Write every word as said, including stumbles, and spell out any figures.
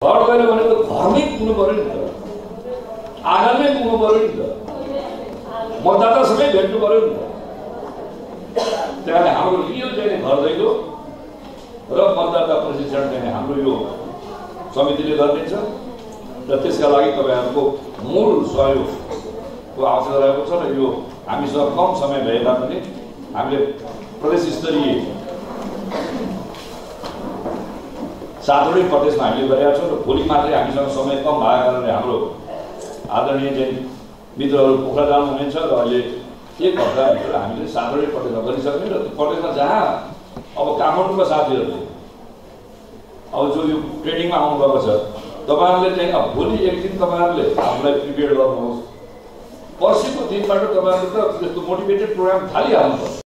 घर गएर भनेको घरमै पुग्नु पर्यो नि त, आँगनमै पुग्नु पर्यो नि त, मतदातासँगै भेट्नु पर्यो नि त। त्यही कारण हाम्रो यो चाहिँ घर दैलो र मतदाता प्रशिक्षण चाहिँ हाम्रो यो समितिले गर्नेछ र त्यसका लागि तपाईँहरूको मूल सहयोगको आवश्यकता रहेको छ। र यो हामीसँग कम समय भए तापनि हामीले प्रदेश स्तरीय सातवटै प्रदेशमा हामीले गरेका छौँ र भोलि मात्रै हामीसँग समय कम भएको कारणले हाम्रो आदरणीय चाहिँ मित्रहरू पोखरा जानुहुनेछ र अहिले एक हप्ताभित्र हामीले सातवटै प्रदेशमा गरिसक्ने र प्रदेशमा जहाँ अब काठमाडौँका साथीहरूले अब जो यो ट्रेनिङमा आउनुभएको छ तपाईँहरूले चाहिँ अब भोलि एक दिन तपाईँहरूले हामीलाई प्रिपेयर गर्नुहोस्। पर्सिको दिनबाट तपाईँहरूले त त्यस्तो मोटिभेटेड प्रोग्राम थालिहाल्नुपर्छ।